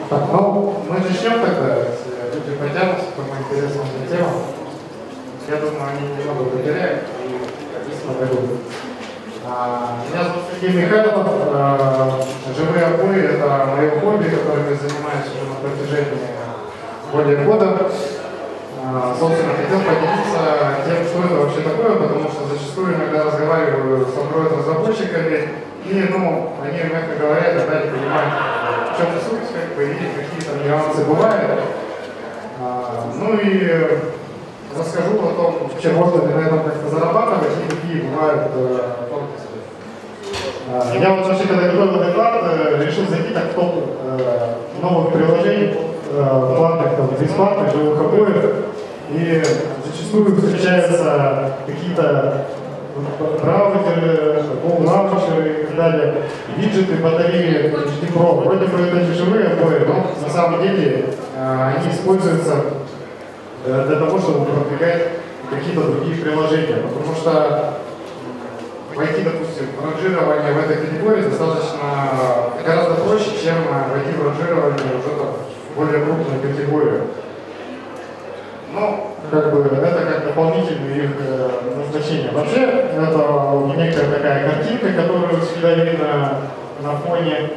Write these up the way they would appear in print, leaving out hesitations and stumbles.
Так, ну, мы начнем тогда, если люди потянутся, то мы интересны этой темам. Я думаю, они немного потеряют и объяснят пойдут. Меня зовут Сергей Михайлов. Живые обои — это мое хобби, которым я занимаюсь уже на протяжении более года. Собственно, хотел поделиться тем, что это вообще такое, потому что зачастую иногда разговариваю с Android-разработчиками, и, они, мягко говоря, иногда не понимают, в чем суть, и какие там нюансы бывают. И расскажу о том, чем можно на этом как-то зарабатывать и какие бывают тонкости. Я вот вообще, когда готовил доклад, решил зайти так в топ новых приложений, платных, бесплатных, живых обоев, и зачастую встречаются какие-то браузеры, лаунчеры и так далее, виджеты, батареи HD Pro. Вроде бы это не живые обои, но на самом деле они используются для того, чтобы продвигать какие-то другие приложения. Потому что войти, допустим, в ранжирование в этой категории достаточно гораздо проще, чем войти в ранжирование уже в более крупную категорию. Это как дополнительное их назначение. Вообще, это некая такая картинка, которую всегда видно на фоне.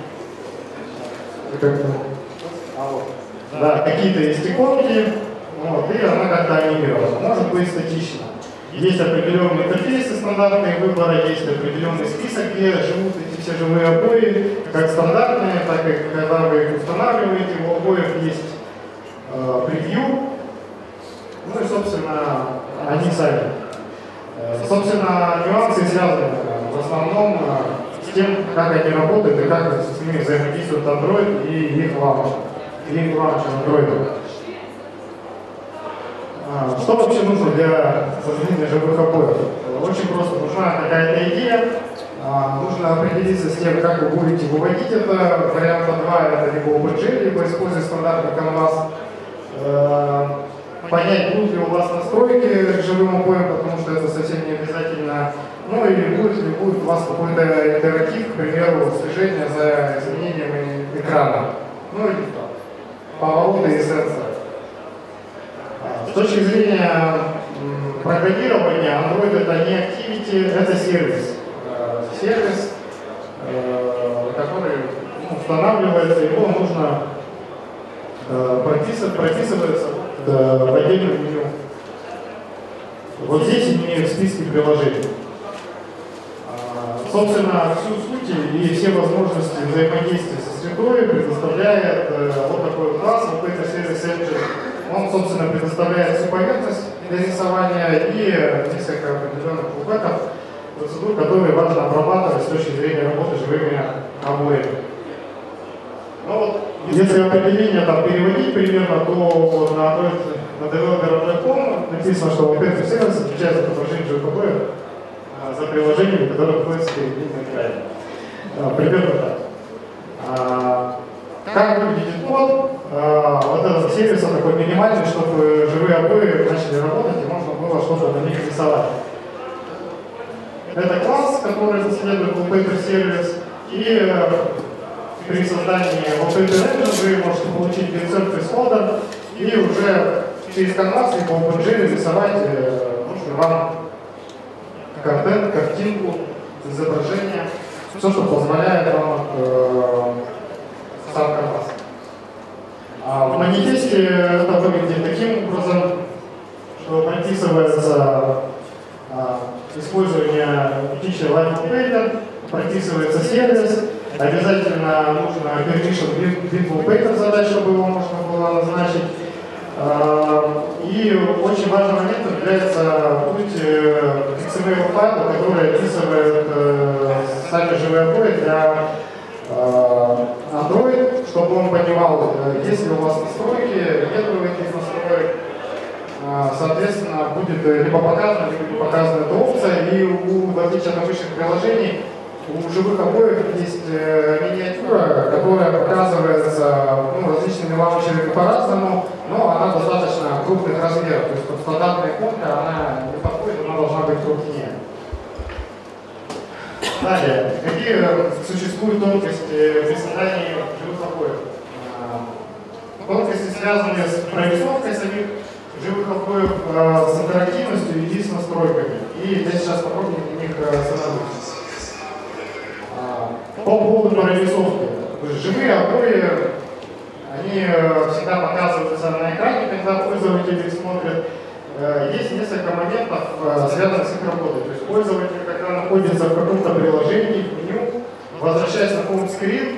Какие-то есть иконки, и она как-то анимирована. Может быть статично. Есть определенные интерфейсы стандартные выбора, есть определенный список, где живут эти все живые обои, как стандартные, так и когда вы их устанавливаете, у обоев есть превью. И, собственно, они сами. Собственно, нюансы связаны в основном с тем, как они работают и как с ними взаимодействует Android и их лаунчер Android. Что вообще нужно для создания живых обоев? Очень просто. Нужна какая-то идея. Нужно определиться с тем, как вы будете выводить это. Варианта 2 — это либо OpenGL, либо использовать стандартный Canvas. Понять, будут ли у вас настройки к живым обоям, потому что это совсем не обязательно. Или будет у вас какой-то интерактив, к примеру, слежение за изменением экрана. Или повороты и сенсоры. С точки зрения программирования, Android — это не Activity, это сервис. Сервис, который устанавливается, его нужно прописывается в отдельном меню. Вот здесь имеют списки приложений. Собственно, всю суть и все возможности взаимодействия со средой предоставляет вот такой класс, это сервис Engine. Он, собственно, предоставляет всю поверхность для рисования и несколько определенных букетов, процедур, которые важно обрабатывать с точки зрения работы с живыми обоями. Если определение переводить примерно, то на developer.com написано, что Open сервис отвечает за отображение живых обоев за приложениями, которые находятся перед ним на экране. Примерно так. Как выглядит код? Вот этот сервис такой минимальный, чтобы живые обои начали работать и можно было что-то на них рисовать. Это класс, который следует Wallpaper сервис, и при создании Wallpaper Engine вы можете получить Surface Folder и уже через Canvas и по OpenGL рисовать нужный вам контент, картинку, изображение, все, что позволяет вам сам Canvas. В манифесте это выглядит таким образом, что прописывается использование фичи Live Wallpaper, прописывается сервис, обязательно нужно permission bin wallpaper задать, чтобы его можно было назначить. И очень важным моментом является путь XML файла, который описывает сами живые обои для Android, чтобы он понимал, есть ли у вас настройки, нет ли этих настроек. Соответственно, будет либо показана, либо не показана эта опция. И в отличие от обычных приложений, у живых обоев есть миниатюра, которая показывается различными лаунчерами по-разному, но она достаточно крупных размеров. То есть стандартная иконка, она не подходит, она должна быть крупнее. Далее, какие существуют тонкости при создании живых обоев? связаны с прорисовкой самих живых обоев, с интерактивностью и с настройками. И я сейчас попробую на них остановиться. По поводу прорисовки. То есть живые обои, они всегда показываются на экране, когда пользователь их смотрит. Есть несколько моментов, связанных с их работой. То есть пользователь, когда находится в каком-то приложении, в меню, возвращаясь на хоум-скрин,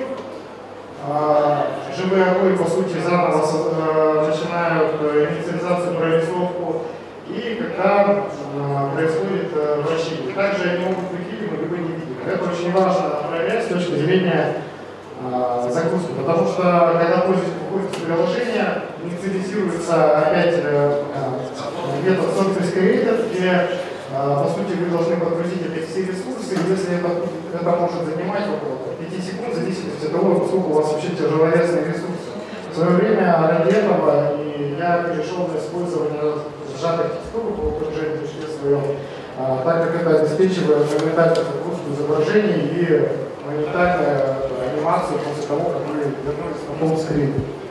живые обои, по сути, заново начинают инициализацию, прорисовку, и когда происходит вращение. Также они могут быть видимы, либо невидимы. Это очень важно проверять с точки зрения загрузки, потому что когда пользователь выходит из приложения, инициализируется опять метод Surface Creator, где, по сути, вы должны подгрузить опять все ресурсы, если это может занимать около 5 секунд, в зависимости от того, сколько у вас вообще тяжеловесные ресурсы. В свое время ради этого я перешел на использование сжатых текстур в окружении своем, так как это обеспечивает моментальную загрузку изображений и моментальную анимацию после того, как мы вернулись на хоум-скрин.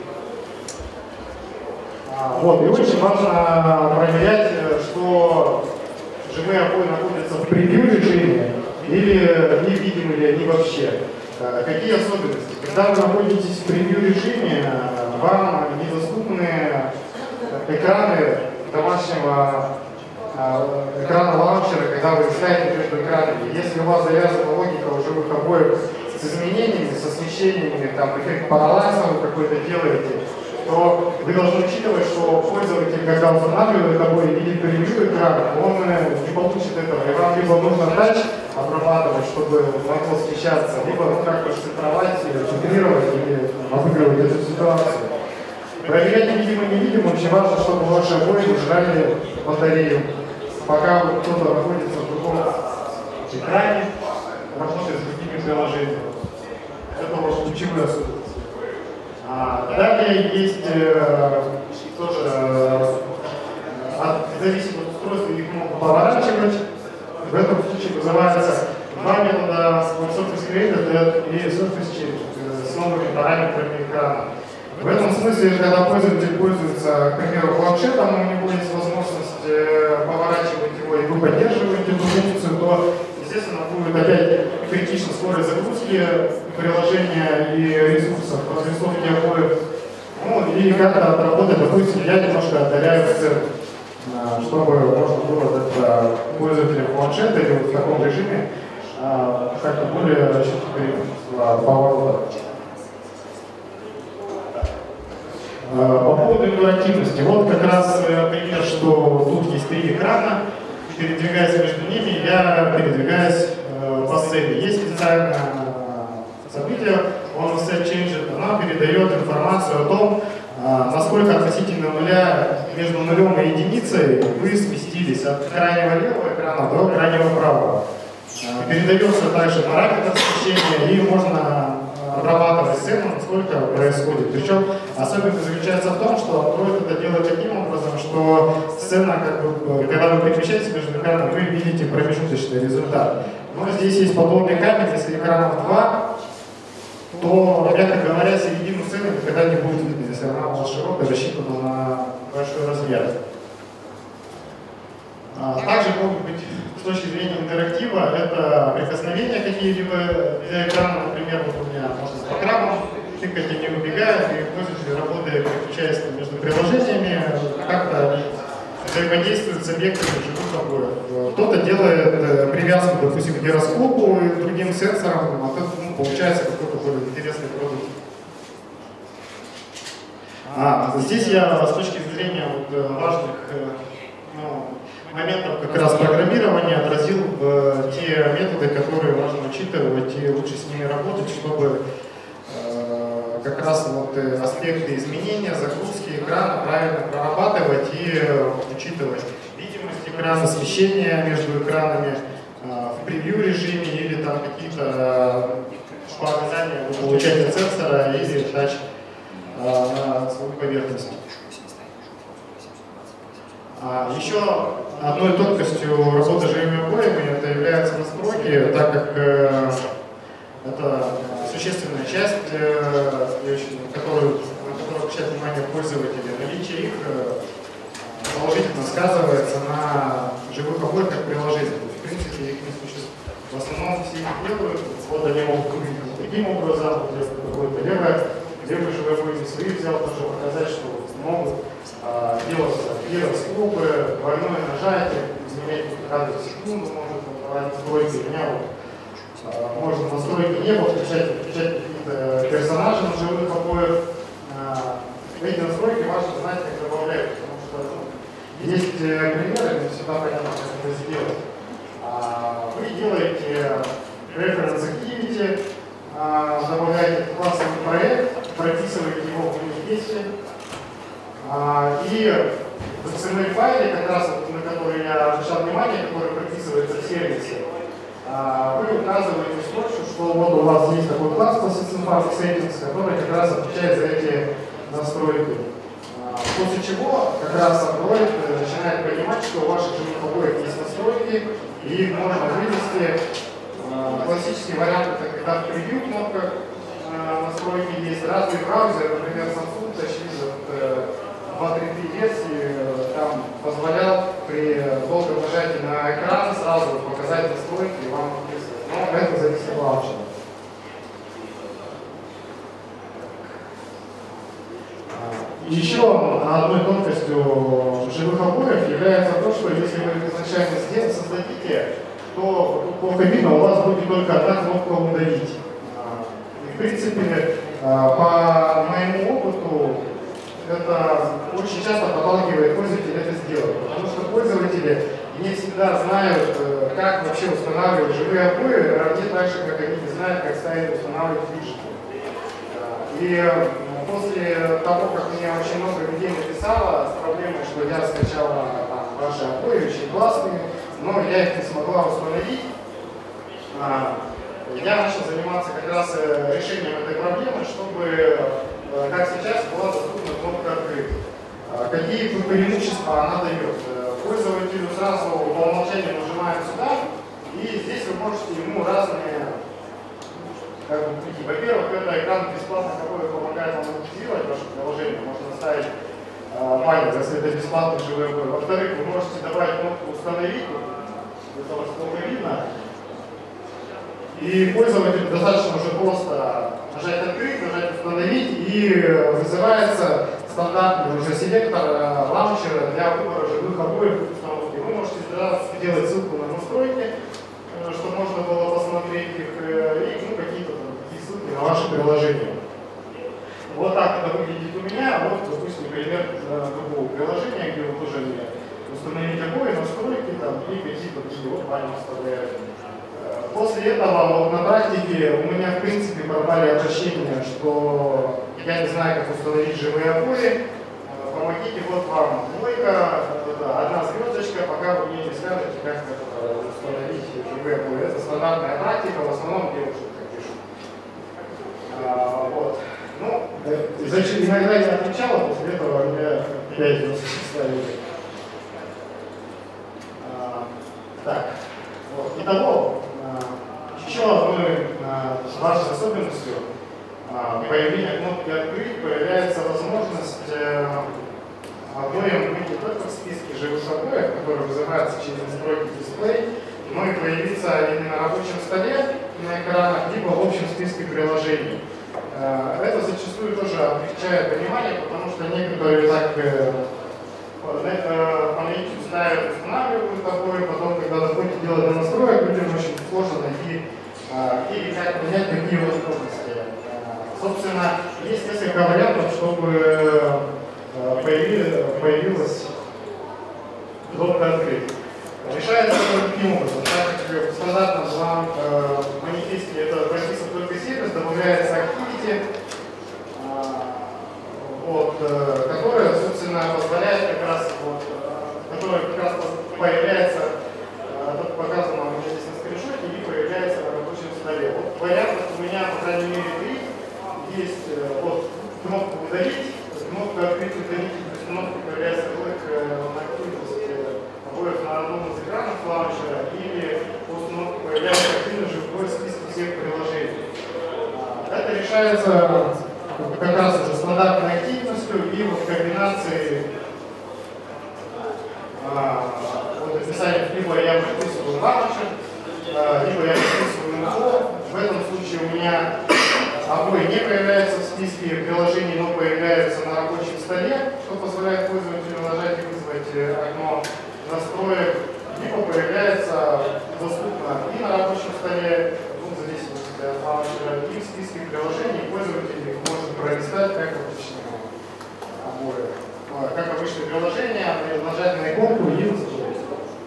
Вот, и очень важно проверять, что живые обои находятся в превью режиме или невидимы ли они вообще. Какие особенности? Когда вы находитесь в превью режиме, вам недоступны экраны домашнего экрана лаунчера, когда вы листаете между экранами. Если у вас завязана логика у живых обоев с изменениями, с освещениями, там эффект параллакса вы какой-то делаете, то вы должны учитывать, что пользователь, когда устанавливает обои и видит превью экрана, он не получит этого. И вам либо нужно тач обрабатывать, чтобы могло освещаться, либо как-то шифровать, фильтрировать или обыгрывать эту ситуацию. Проверять невидимо-невидимо очень важно, чтобы ваши обои не жрали батарею. Пока кто-то находится в другом экране, работает с другими приложениями. Это ваши ключевые особенности. Далее есть тоже зависит от устройства, их могут поворачивать. В этом случае вызывается два метода Surface Creator и Surface Change с новыми параметрами экрана. В этом смысле, когда пользователь пользуется, к примеру, планшетом, у него есть возможность поворачивать его, и вы поддерживаете эту функцию, то, естественно, будет опять критична скорость загрузки приложения и ресурсов, разрисовки обоев. Ну, и как-то отработать, допустим, я немножко отдаляю сцену, чтобы можно было дать пользователям планшета или вот в таком режиме как-то более ощутить поворота. По поводу интерактивности, вот как раз пример, что тут есть 3 экрана, передвигаясь между ними, я передвигаюсь по сцене. Есть специальное событие, он Set Change, она передает информацию о том, насколько относительно нуля, между нулем и единицей вы сместились от крайнего левого экрана до крайнего правого. Передается также параметр освещения, и можно обрабатывать сцену, насколько происходит. Причем особенность заключается в том, что Android это делает таким образом, что сцена, когда вы перемещаетесь между экранами, вы видите промежуточный результат. Но здесь есть подобный камень, если экранов 2, то, мягко говоря, середину сцены никогда не будет видно, если она у вас широкая, рассчитана на большой размер. Также могут быть, с точки зрения интерактива, это прикосновения какие-либо для экрана, например, вот у меня можно по крабам тыкать, они убегают, и пользователь, работая, переключаясь между приложениями, как-то взаимодействует с объектами живых обоев. Кто-то делает привязку, допустим, к гироскопу и другим сенсорам, а тут получается какой-то более интересный продукт. Здесь я с точки зрения важных моментов как раз программирования отразил те методы, которые важно учитывать и лучше с ними работать, чтобы как раз аспекты изменения, загрузки экрана правильно прорабатывать и учитывать видимость экрана, освещение между экранами в превью режиме или там какие-то показания вы получаете сенсора или тач на свою поверхность. Еще одной тонкостью работы с живыми обоями это являются настройки, так как это существенная часть, на которую обращает внимание пользователей, наличие их положительно сказывается на живых обоях как приложениях. В принципе, их не существует. В основном все их делают, вот они могут выглядеть таким образом, вот если какой-то левый живой обои свои взял, тоже показать, что могут делать скобы, двойное нажатие, изменять каждую секунду, можно настройки. У меня можно настройки неба, включать какие-то персонажи на живых обоях. Эти настройки важно знать, как добавлять, потому что есть примеры, не всегда понятно, как это сделать. Вы делаете reference activity, добавляете классовый проект, прописываете его в университете, и в XML файле, как раз на который я обращал внимание, который прописывается в сервисе, вы указываете строчку, что вот у вас есть такой класс settings, который как раз отвечает за эти настройки. После чего как раз Android начинает понимать, что у ваших живых обоев есть настройки, и их можно вывести. Классический вариант — это когда в превью кнопках настройки есть. Разные браузеры, например, Samsung Touchwiz 2.3 версии там позволял при долгом нажатии на экран сразу показать настройки и вам написать. Но это зависит от лаунчера. Еще одной тонкостью живых обоев является то, что если вы их изначально создадите, то плохо видно, у вас будет только одна кнопка «Удалить». И, в принципе, по моему опыту, это очень часто подталкивает пользователей это сделать, потому что пользователи не всегда знают, как вообще устанавливать живые обои, равно так же, как они не знают, как ставить и устанавливать виджеты. И после того, как мне очень много людей написало с проблемой, что я скачала ваши обои, очень классные, но я их не смогла установить, я начал заниматься как раз решением этой проблемы, чтобы, как сейчас, была доступна кнопка «Открыть». Какие преимущества она дает? Пользователю сразу по умолчанию нажимаем сюда, и здесь вы можете ему разные прийти. Во-первых, это экран бесплатно, который помогает вам монетизировать ваше приложение. Можно ставить баннер, если это бесплатный живой обой. Во-вторых, вы можете добавить кнопку «Установить», это у вас плохо видно. И пользователю достаточно уже просто нажать «Открыть», нажать «Установить», и вызывается стандартный уже селектор лаунчера для выбора живых обоев и установки. Вы можете сделать ссылку на настройки, чтобы можно было посмотреть их, и какие-то ссылки на ваше приложение. Вот так это выглядит у меня. Вот, допустим, пример другого приложения, где вы тоже установить обои, настройки и какие-то такие вот баннеры вставляют. После этого на практике у меня в принципе пропали обращения, что я не знаю, как установить живые обои. Помогите, вот вам двойка, одна звездочка, пока вы мне не скажете, как установить живые обои. Это стандартная практика, в основном девушек так пишут. Вот. Ну, иногда я отвечала, после этого меня опять ставили. Так, вот. Итого, еще одной важной особенностью появления кнопки «Открыть» появляется возможность обоим быть не только в списке живых обоев, которые вызываются через настройки дисплей, но и появиться или на рабочем столе, на экранах, либо в общем списке приложений. Это зачастую тоже облегчает понимание, потому что некоторые так по наитию ставят, устанавливают обои, потом, когда доходит дело до настроек, людям очень сложно найти или как понять, какие возможности. Собственно, есть несколько вариантов, чтобы появилась кнопка «Открыть». Решается это таким образом. Так как в стандартном манифесте это прописан только сервис, добавляется activity, которая, собственно, позволяет как раз, которая как раз появляется, тут показано у меня здесь на скриншоте, и появляется на рабочем столе. Вот вариантов у меня, по крайней мере, 3. Есть кнопка «Удалить», кнопка «Открыть», «Удалить», то есть кнопка появляется на активность обоев на одном из экранов лаунчера, или после кнопки появляется активно живой список всех приложений. Это решается как раз уже стандартной активностью, использую, и вот в комбинации вот описание, либо я прописываю лаунчер, либо я прописываю инфо. В этом случае у меня обои не появляются в списке приложений, но появляются на рабочем столе, что позволяет пользователю нажать и вызвать окно настроек, либо появляется доступно и на рабочем столе, в зависимости от лаунчера, и в списке приложений пользователь может пролистать как обычные обои. Как обычное приложение, нажать на иконку и настроить.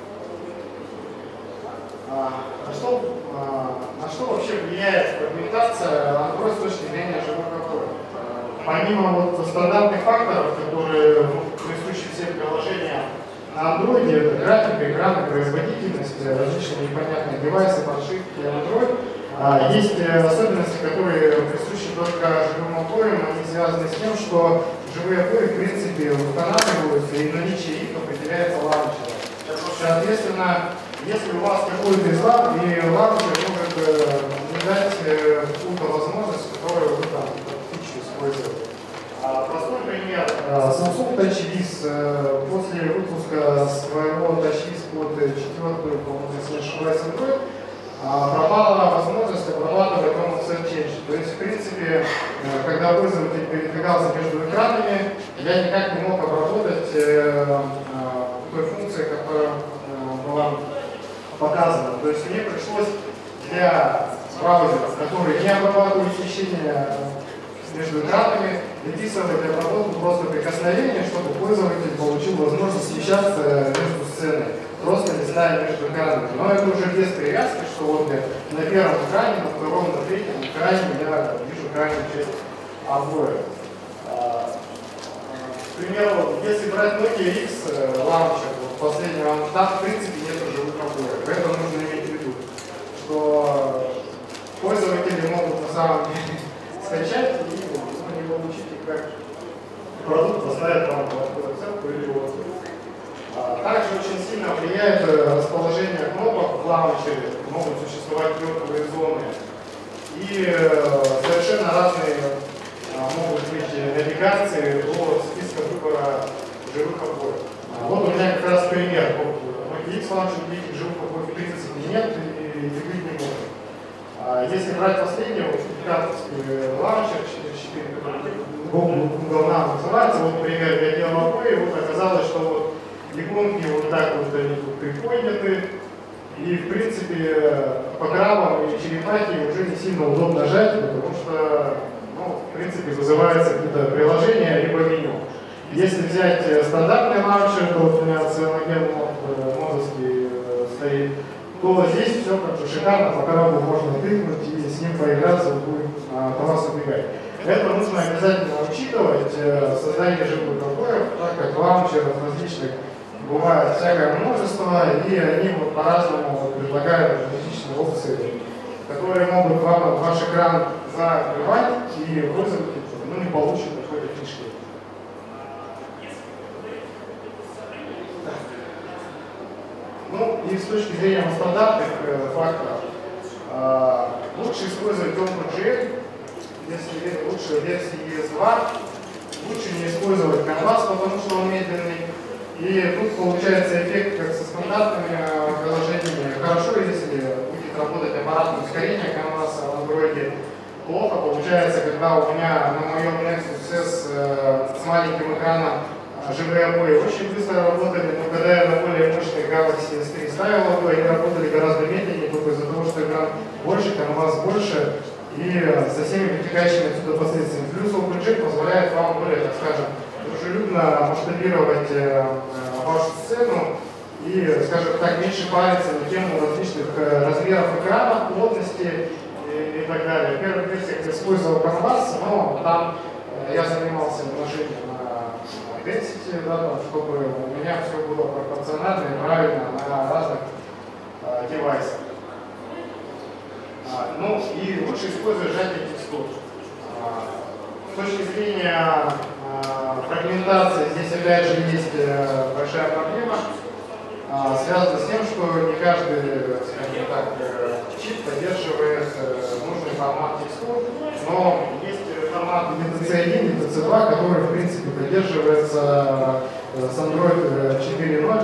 На что вообще влияет фрагментация Android с точки зрения живых обоев? Помимо вот стандартных факторов, которые присущи всем приложениям на Android, это графика, экраны, производительность, различные непонятные девайсы, подшивки Android, есть особенности, которые присущи только живым обоям, они связаны с тем, что живые обои в принципе устанавливаются и наличие их определяется лаунчером. Соответственно, если у вас какой-то из и лаунчер может не дать какую-то возможность, которую вы там фактически используете. Простой пример. Samsung TouchWiz после выпуска своего TouchWiz под 4-ю, по-моему, если не ошибаюсь, Android, пропала возможность обрабатывать Home Change. То есть, в принципе, когда пользователь передвигался между экранами, я никак не мог обработать той функции, которая была показано. То есть мне пришлось для браузеров, которые не обрабатывают свечение между экранами, выписывать обработку просто прикосновения, чтобы пользователь получил возможность смещаться между сценой, просто листая между экранами. Но это уже без привязки, что вот на первом экране, на втором, на третьем экране я вижу крайнюю часть обоев. К примеру, если брать Nokia X лаунчер, последнего, там в принципе нет живых обоев. Это нужно иметь в виду, что пользователи могут на самом деле скачать и не получить их как продукт, поставить вам в оценку или отзыв. Также очень сильно влияет расположение кнопок в лаунчере, могут существовать мертвые зоны. И совершенно разные могут быть навигации до списка выбора живых обоев. Вот у меня как раз пример. Nokia X лаунчер, живых обоев в принципе нет и быть не может. Если брать последний, вот фотографский лаунчер 4.4, который Google Now называется, вот пример, я делал обои, и вот оказалось, что вот иконки вот так вот они тут приподняты, и в принципе по крабам и черепахе уже не сильно удобно жать, потому что, ну, в принципе, вызывается какие-то приложения либо меню. Если взять стандартный лаунчер, то вот у меня целоген мозовский стоит, то здесь все как бы шикарно, по крабу можно тыкнуть и с ним поиграться, он будет по вас убегать. Это нужно обязательно учитывать в создании живых обоев, так как лаунчеров различных бывает всякое множество, и они вот по-разному предлагают различные опции, которые могут вам ваш экран закрывать, и пользователь не получит какой-то фишки. Ну и с точки зрения стандартных факторов, лучше использовать OpenGL, если лучше версии ES2, лучше не использовать Canvas, потому что он медленный. И тут получается эффект как со стандартными приложениями. Хорошо, если будет работать аппаратное ускорение Canvas в Android. Плохо получается, когда у меня на моем Nexus S с маленьким экраном живые обои очень быстро работали, но когда я на более мощный Galaxy S3 ставил обои, они работали гораздо медленнее, только из-за того, что экран больше, Canvas больше, и со всеми вытекающими отсюда последствиями. Плюс OpenGL позволяет вам более, так скажем, дружелюбно масштабировать вашу сцену и, скажем так, меньше париться на тему различных размеров экрана, плотности и так далее. В первых версиях я использовал Canvas, но там я занимался вложением на Density, да, чтобы у меня все было пропорционально и правильно на разных девайсах. Ну и лучше использовать сжатие текстур. С точки зрения фрагментации здесь опять же есть большая проблема, связана с тем, что не каждый, скажем так, чип поддерживает нужный формат текстур, но есть формат ETC1, ETC2, который, в принципе, поддерживается с Android 4.0,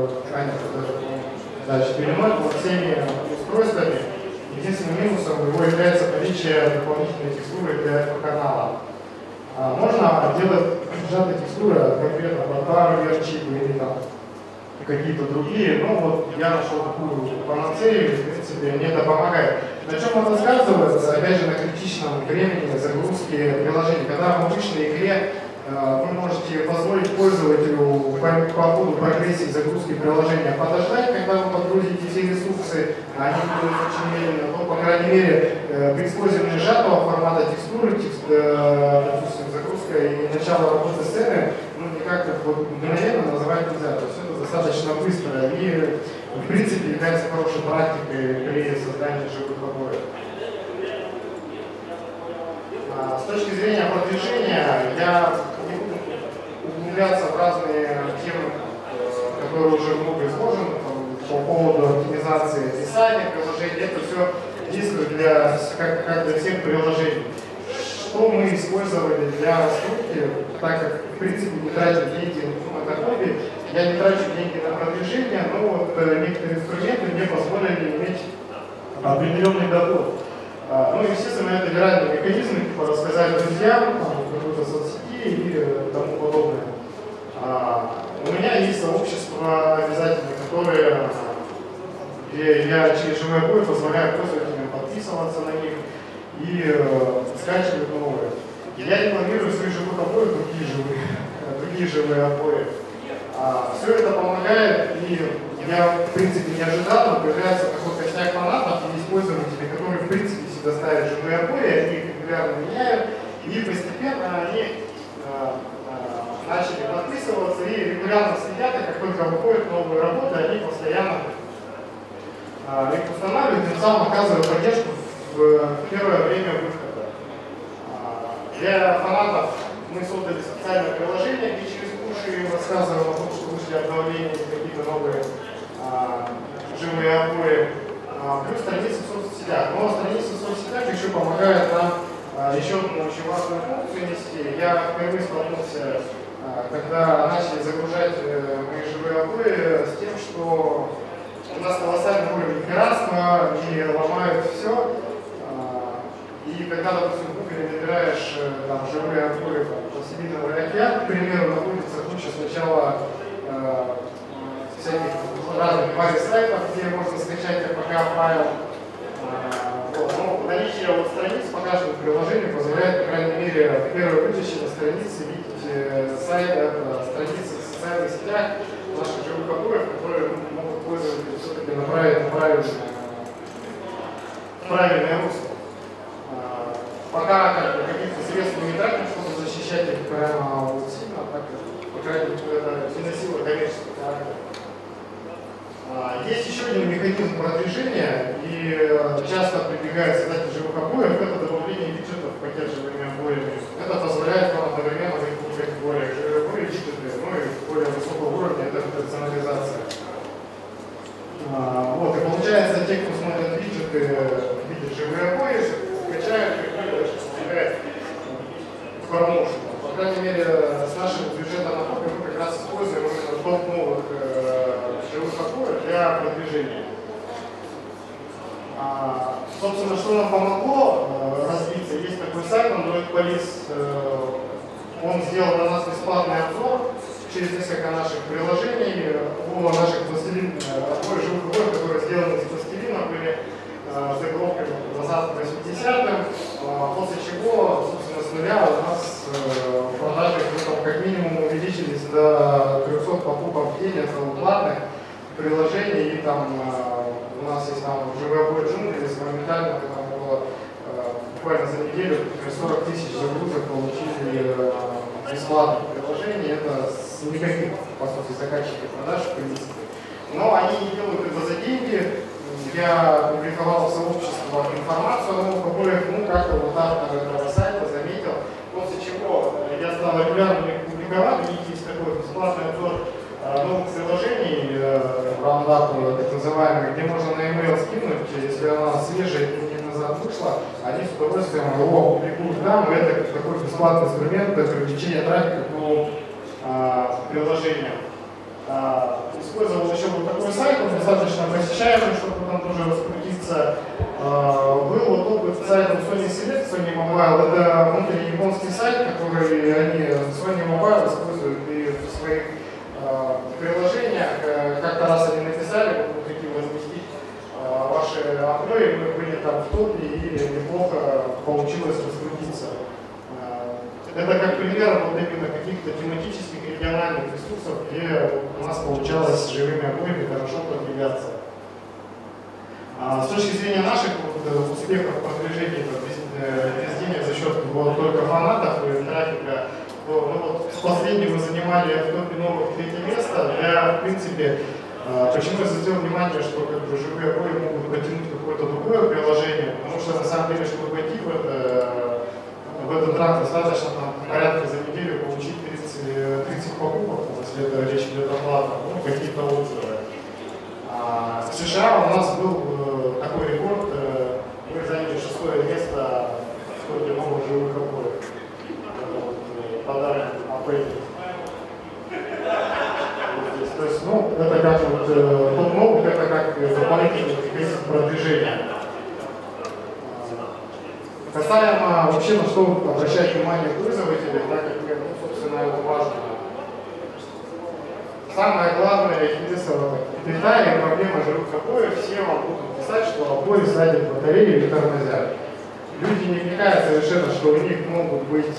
да, 4.0 вот всеми устройствами. Единственным минусом его является наличие дополнительной текстуры для этого канала. Можно делать сжатые текстуры конкретно под Bar, чипы или там какие-то другие, но вот я нашел такую панацею, в принципе, мне это помогает. На чем это сказывается? Опять же, на критичном времени загрузки приложений. Когда в обычной игре вы можете позволить пользователю по ходу прогрессии загрузки приложения подождать, когда вы подгрузите все ресурсы, а они будут очень медленно, то, по крайней мере, при использовании сжатого формата текстуры, допустим, загрузка и начало работы сцены, ну, никак так вот мгновенно называть нельзя. То есть это достаточно быстро и, в принципе, является хорошей практикой при создании живых обоев. С точки зрения продвижения, я не буду углубляться в разные темы, которые уже много изложены, по поводу оптимизации описания приложений. Это все действует как для всех приложений. Что мы использовали для раскрутки, так как, в принципе, не тратим деньги на хобби, я не трачу деньги на продвижение, но вот некоторые инструменты мне позволили иметь определенный доход. Ну, естественно, это виральные механизмы, типа рассказать друзьям, в какой-то соцсети и тому подобное. У меня есть сообщество обязательно, которое, где я через живые обои позволяю пользователям подписываться на них и скачивать новые. Я рекламирую свои живые обои, другие живые обои. Все это помогает, и я, в принципе, не ожидал, но появляется такой костяк фанатов и пользователей, которые, в принципе, всегда ставят живые обои, они их регулярно меняют, и постепенно они начали подписываться и регулярно следят, и как только выходят новые работы, они постоянно их устанавливают, тем самым оказывают поддержку в первое время выхода. Для фанатов мы создали специальное приложение, где через пуши рассказываем о том, что вышли обновления, какие-то новые живые обои, плюс страницы в соцсетях. Но страницы в соцсетях еще помогают нам еще одну очень важную функцию нести. Я впервые столкнулся, когда начали загружать мои живые обои, с тем, что у нас колоссальный уровень пиратства и ломают все. И когда, допустим, в Google набираешь там, живые обои пластилиновый океан, к примеру, находится куча сначала всяких разных базы сайтов, где можно скачать APK-файл. Но наличие вот страниц по каждому приложению позволяет, по крайней мере, в первой выдаче на странице видеть страницы в социальных сетях наших живых обоев, которые могут пользователи все-таки направить на правильное русло. Пока каких-то средств мы не тратим, чтобы защищать их прямо вот сильно, так как, по крайней мере, это финансирует коммерческий характер. Есть еще один механизм продвижения, и часто прибегает создатель живых обоев, это добавление виджетов в поддерживание обоями. Это позволяет вам одновременно в двух категориях живые обои, виджеты, ну и более высокого уровня это персонализация. Вот, и получается, те, кто смотрят виджеты, видят живые обои, скачают промоушен. По крайней мере, с нашим бюджетом на хобби мы как раз используем именно топ новых живых обоев для продвижения. Собственно, что нам помогло развиться? Есть такой сайт Android Police. Он сделал на нас бесплатный обзор через несколько наших приложений о наших живых обоев, которые сделаны из пластилина, были заголовками назад к 80-м, после чего, собственно, с нуля у нас продажи как минимум увеличились до 300 покупок в день, это платных приложений, и там у нас есть там живые обои джунгли, моментально там было буквально за неделю 40 тысяч загрузок получили бесплатных приложений, это с никаких, по сути, заказчиков продаж, в принципе. Но они не делают это за деньги. Я публиковал в сообществах информацию о новых обоях, как-то вот автор этого сайта заметил, после чего я стал регулярно их публиковать. У них есть такой бесплатный обзор новых приложений, раундап, так называемый, где можно на email скинуть, если она свежая и не назад вышло, они с удовольствием его публикуют там, и это такой бесплатный инструмент для привлечения трафика к новым приложениям. Использовал еще вот такой сайт, он достаточно посещаемый, чтобы там тоже раскрутиться. Был вот опыт с сайтом Sony Select, Sony Mobile. Это внутренний японский сайт, который они Sony Mobile используют и в своих приложениях. Как-то раз они написали, вот хотим разместить ваши окно, и мы были там в топе, и неплохо получилось раскрутиться. Это как пример вот именно каких-то тематических региональных ресурсов, где у нас получалось с живыми обоями хорошо продвигаться. С точки зрения наших успехов продвижения везде за счет только фанатов и трафика, то мы вот с последнего занимали в топе новых 3-е место. Я, в принципе, почему я заострил внимание, что как бы живые обои могут протянуть какое-то другое приложение, потому что на самом деле, чтобы войти в этот ранг, достаточно там, порядка за неделю получить 30 покупок, если это речь идет о платном, ну, какие-то отзывы. В США у нас был такой рекорд, мы заняли 6-е место в топе новых живых обоев. Подарок Apple. То есть, ну, это как вот топ новых, это как дополнительный механизм продвижения. Касаемо вообще на что обращать внимание пользователей, так как, ну, собственно, это важно. Самое главное в Китае проблема живых обоев, все вам будут писать, что обои садят батареи или тормозят. Люди не вникают совершенно, что у них может быть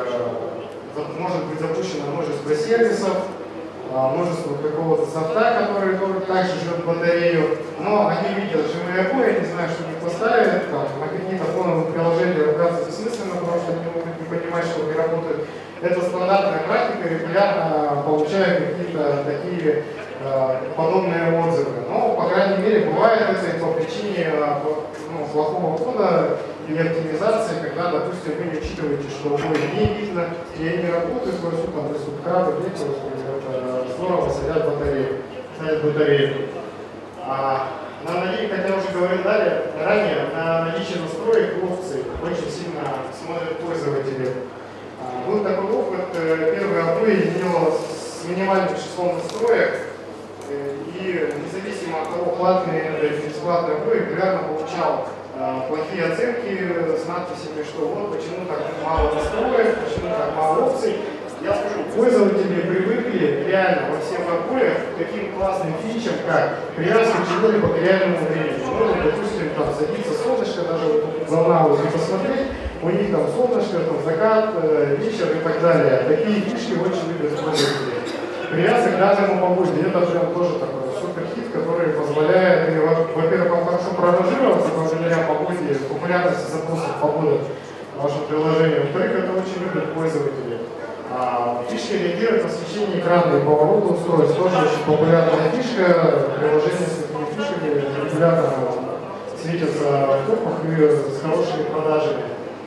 запущено множество сервисов, множество какого-то софта, который также жрет батарею, но они видят живые обои, не знают, что они поставят, там, на какие-то фоновые приложения ругаться бессмысленно, потому что они могут не понимать, что они работают. Это стандартная практика, регулярно получают какие-то такие подобные отзывы. Но, по крайней мере, бывает это по причине плохого кода или оптимизации, когда, допустим, вы не учитываете, что обои не видно, и они работают, там рисуют крабы, дети, здорово садят батарею. На наличие, как я уже говорил ранее, на наличие настроек и опций очень сильно смотрят пользователи. Был такой опыт, первый обои делал с минимальным числом настроек, и независимо от того, платные или бесплатные обои, регулярно получал плохие оценки с надписями, что вот почему так мало настроек, почему так мало опций. Я скажу, пользователи привыкли реально во всех обоях к таким классным фичам, как привязка чего-либо к реальному времени. Можно, допустим, там садиться солнышко, даже волна уже посмотреть, у них там солнышко, там закат, вечер и так далее. Такие фишки очень любят пользователи. Привязка к данному погоде, это прям тоже такой супер хит, который позволяет, во-первых, вам хорошо проранжироваться благодаря погоде, популярности запросов погоды в вашем приложении. Во-вторых, это очень любят пользователи. Фишки реагируют на освещение экрана и поворот устройств. Тоже очень популярная фишка. Приложение с такими фишками регулярно светятся в топах и с хорошими продажами.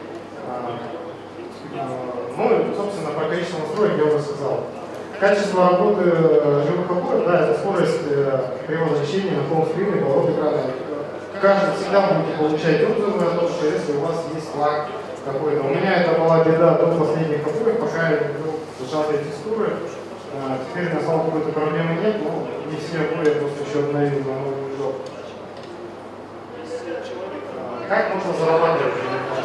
Ну и, собственно, про количество настроек я уже сказал. Качество работы живых обоев, да, это скорость при возвращении на хоум-скрин и поворот экрана. Каждый всегда будете получать отзывы о том, что если у вас есть лаг какой-то. У меня это была беда до последних обоев, пока я был сжатые текстуры. Теперь на самом деле какой-то проблемы нет, но не все обои я просто еще обновил на новый движок. Как можно зарабатывать?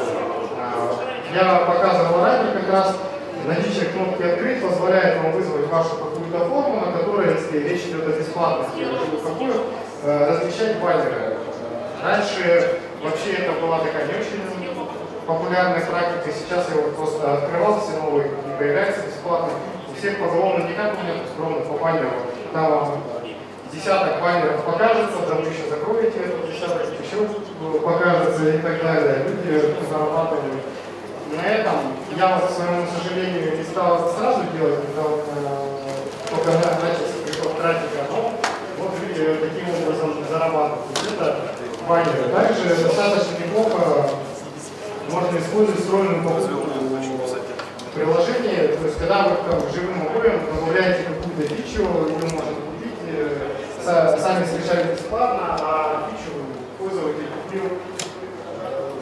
Я показывал ранее как раз. Наличие кнопки «Открыть» позволяет вам вызвать вашу какую-то форму, на которой, если речь идет о бесплатности, размещать баннеры. Раньше вообще это была такая не очень популярная практика, сейчас я вот просто открывал все новые, не появляется бесплатно. У всех поголовно никак нет скромных по баннеру. Там вам десяток баннеров покажется, там вы еще закроете этот десяток, еще покажется и так далее. Люди зарабатывают. На этом я, к своему сожалению, не стал это сразу делать, когда только начался приход трафика, но вот люди таким образом зарабатывают. Это баннеры. Также достаточно неплохо можно использовать встроенную покупку в приложении, то есть когда вы там живым обоем добавляете какую-то фичу, ее можно купить, сами скачали бесплатно, а фичу пользователь купил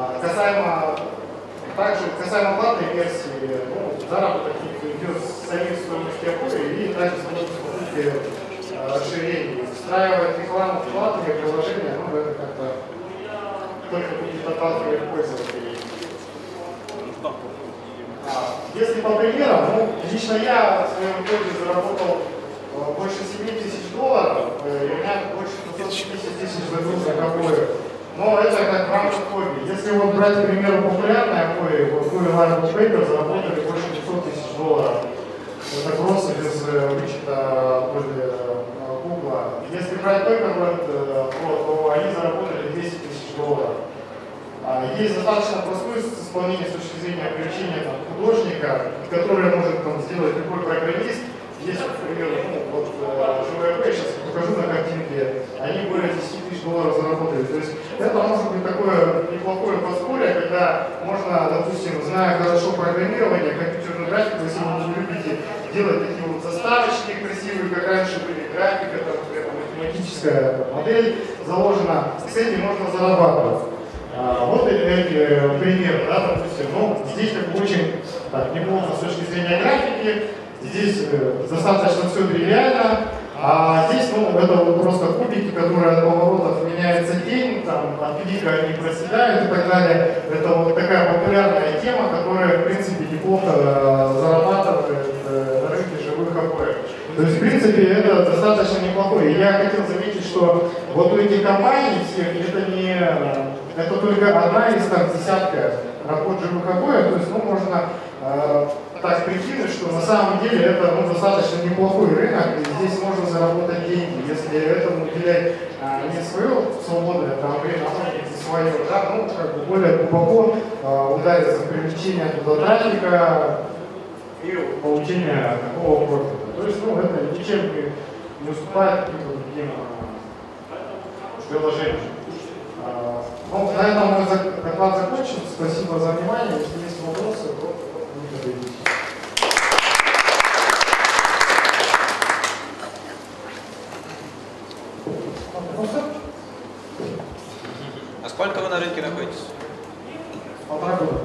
Касаемо платной версии, заработок идет с самих стоимости обои и также стоимость покупки расширений. Встраивать рекламу в платные приложения, это как-то только будет отталкивать пользователей. Если по примерам, лично я в своем коде заработал больше $7 000, и у меня больше 250 000 загрузок обоев. Но это как в рамках хобби. Если вот брать, к примеру, популярные обои, вот Google Paper заработали больше $500 000. Это просто без вычета доли Google. Если брать Paperland Pro, то они заработали $200 000. Есть достаточно простое исполнение с точки зрения привлечения художника, которое может сделать любой программист. Есть, к примеру, живая P, сейчас покажу на картинке, они более $10 000 заработали. То есть это может быть такое неплохое подспорье, когда можно, допустим, зная хорошо программирование, компьютерную графику, если вы любите делать такие вот заставочки красивые, как раньше были, графика, там, математическая модель заложена, с этим можно зарабатывать. Вот эти примеры, допустим, здесь очень неплохо с точки зрения графики. Здесь достаточно все тривиально, а здесь это вот просто кубики, которые от поворотов меняется тень, от клика они проседают и так далее. Это вот такая популярная тема, которая в принципе неплохо зарабатывает на рынке живых обоев. То есть в принципе это достаточно неплохое. И я хотел заметить, что вот у этих компаний всех это только одна из десятка работ живых обоев, то есть можно так прикинуть, что на самом деле это достаточно неплохой рынок, и здесь можно заработать деньги, если этому уделять не свое свободное время, а свое, более глубоко удариться в привлечение туда трафика и получение такого профита. То есть это ничем не уступает каким-то другим приложениям. На этом мой доклад закончен. Спасибо за внимание. Если есть вопросы, то не задавите. А сколько вы на рынке находитесь? 1,5 года.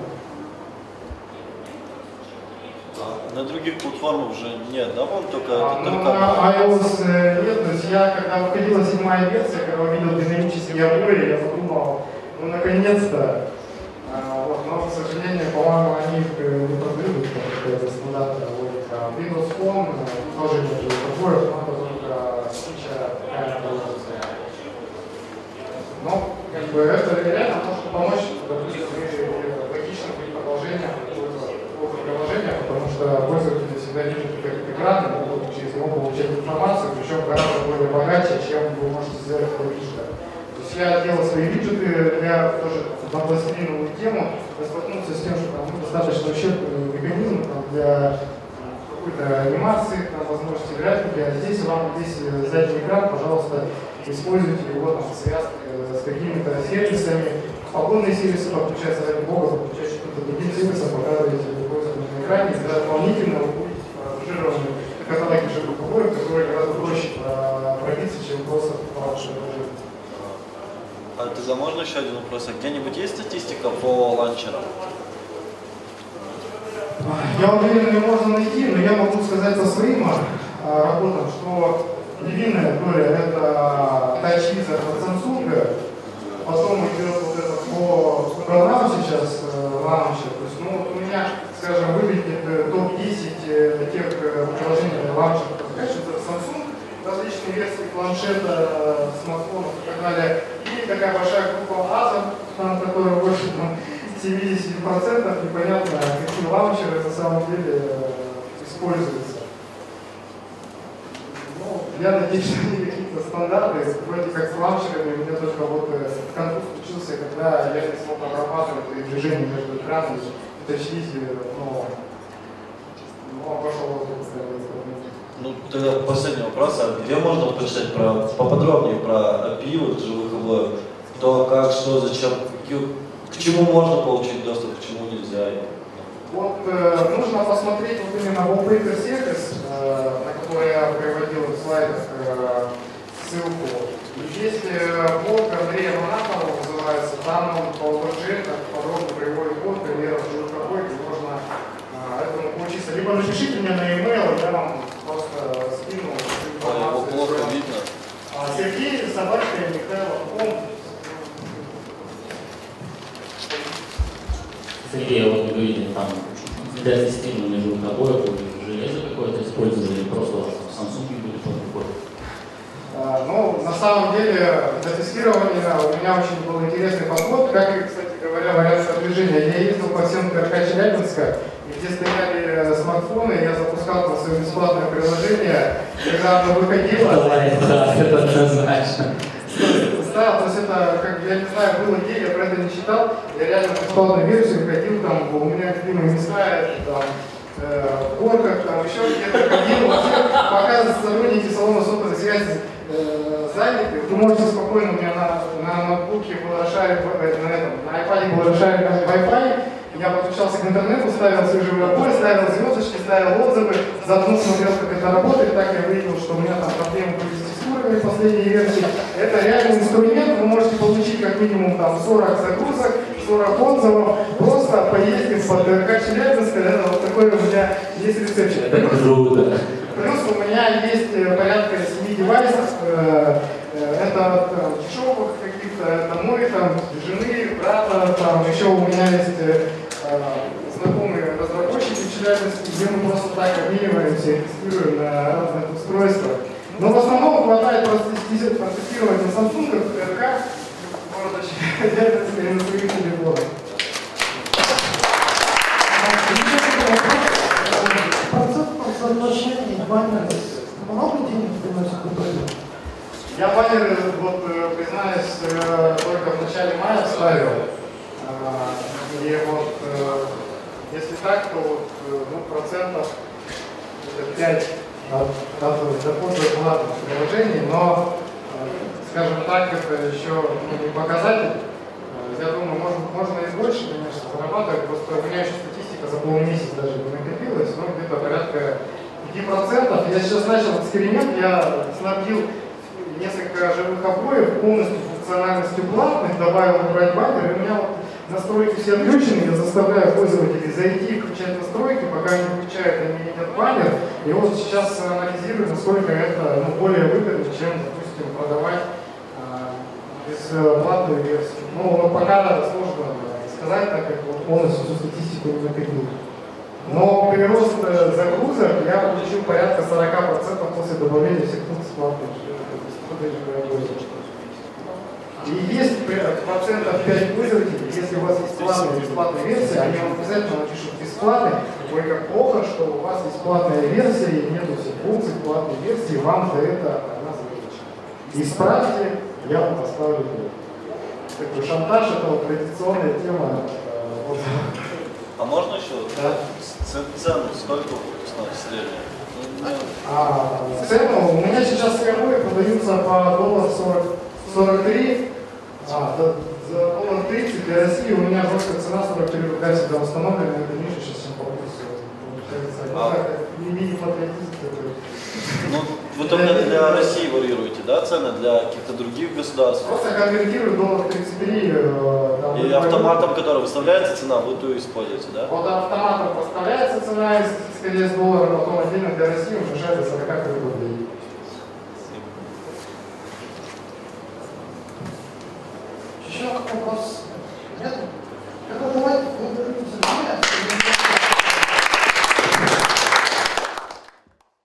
На других платформах уже нет, да? Вон только на iOS нет. То есть я, когда выходила 7-я версия, когда увидел динамические обои, я подумал, наконец-то. Но, к сожалению, по-моему, они их не продают, потому что это стандартная логика. Windows Phone тоже нет живых обоев, но это только фича такая продажная. Но это реально может помочь, допустим, логичным продолжением приложения, потому что пользователи всегда видят экраны, могут через него получать информацию, причем гораздо более богаче, чем вы можете сделать по виджетам. То есть я делал свои виджеты для тоже на пластилиновую тему, я столкнулся с тем, что там достаточно ущербный механизм для какой-то анимации, возможности графики, а здесь задний экран, пожалуйста, используйте его в связке с какими-то сервисами. Погодные сервисы подключаются, ради бога, подключаются к каким-то другим сервисам, показываете пользователю на экране, и дополнительно вы будете продажированы каталоги живых обоев, которые гораздо проще пробиться, чем просто по вашему приложению. А тогда можно еще один вопрос? А где-нибудь есть статистика по ланчерам? Я уверен, ее можно найти, но я могу сказать по своим работам, что невинная доля это TouchWiz от Samsung, потом идет вот это по программам сейчас лаунчер. То есть, у меня, скажем, выглядит топ-10 тех приложений лаунчеров, это Samsung, различные версии планшета, смартфонов и так далее. И такая большая группа Asus, которая больше 70% непонятно, какие лаунчеры на самом деле используются. Я надеюсь, что они какие-то стандарты, вроде как с лаунчерами, у меня только конфуз случился, когда я не смог обрабатывать движение между экранами, в TouchWiz, но пошел тогда последний вопрос. А где можно почитать поподробнее про API живых обоев? То, как, что, зачем, к чему можно получить доступ, к чему нельзя? Нужно посмотреть именно Wallpaper сервис, на который я приводил в слайдах ссылку. Есть блог Андрея Монахова, называется, там он по ОБЖ подробно приводит код, примеров живых обоев, и можно этому поучиться. Либо напишите мне на e-mail, я вам просто скину Его плохо видно. Сергей, собачка, Михаил, Сергей, вот вы говорите, там для тестирования живых обоев железо какое-то использовали, просто у вас в Samsung были под рукой? Ну, на самом деле, для тестирования у меня очень был интересный подход. Как и, кстати говоря, вариант продвижения. Я ездил по всем КРК Челябинска, и где стояли смартфоны, я запускал там свое бесплатное приложение, когда оно выходило. Да, это однозначно. Ставил, то есть это, как я не знаю, было где, я про это не читал, я реально бесплатную версию ходил, там, у меня любимые места, это там, в горках, там, еще где-то ходил, показывают сотрудники салона сотовой связи заняты, вы можете спокойно, у меня на ноутбуке был расшарен, на iPad был расшарен Wi-Fi, я подключался к интернету, ставил свои живые обои, ставил звездочки, ставил отзывы, заодно смотрел, как это работает, так я выявил, что у меня там проблемы были с текстурами последней версии. Это реальный инструмент, вы можете получить как минимум там 40 загрузок, 40 отзывов, просто поездив по КРК Челябинска, это вот такой у меня есть рецепт. Это круто. Плюс у меня есть порядка 7 девайсов, это дешевых каких-то, это мой, там, жены, брата, там, еще у меня есть знакомые разработчики в Челябинске, где мы просто так обмениваемся и тестируем на разных устройствах. Но в основном хватает протестировать на Samsung, КРК, города Челябинска и на своих телефонах. Соотношение баннеров много денег приносит в итоге? Я баннеры, вот, признаюсь, только в начале мая ставил. И вот, если так, то вот, ну, процентов 5 от дохода платных приложений, но, скажем так, это еще не показатель. Я думаю, можно и больше, конечно, зарабатывать, просто у меня еще статистика за полмесяца даже не накопилась, но где-то порядка 5%. Я сейчас начал эксперимент, я снабдил несколько живых обоев полностью функциональностью платных, добавил убрать баннер, и у меня вот настройки все отключены, я заставляю пользователей зайти, включать настройки, пока они включают, они видят баннер, и вот сейчас анализирую, насколько это более выгодно, чем, допустим, продавать бесплатную версию. Ну, пока сложно сказать, так как вот полностью всю статистику не накопил. Но прирост загрузок я получил порядка 40% после добавления всех функций платных. И есть процентов 5 пользователей, если у вас есть платная и бесплатная версия, они вам обязательно напишут бесплатный, ой, как плохо, что у вас есть платная версия и нету всех функций платной версии, вам за это одна звездочка. Исправьте, я вам поставлю. Такой шантаж — это вот традиционная тема. А можно еще? Да. Цену сколько снова средняя? Цену у меня сейчас скорбой продаются по $43, за $30 для России у меня жесткая цена 43 рубля всегда установлена, это ниже сейчас, чем по курсу. Не мини-патриотизм такой. Ну, вы только для России варьируете, да, цены для каких-то других государств? Просто конвертирую $33. И автоматом, который выставляется цена, вы ту используете, да? Вот автоматом поставляется цена, исходя из доллара, потом отдельно для России уже шарит 40 рублей.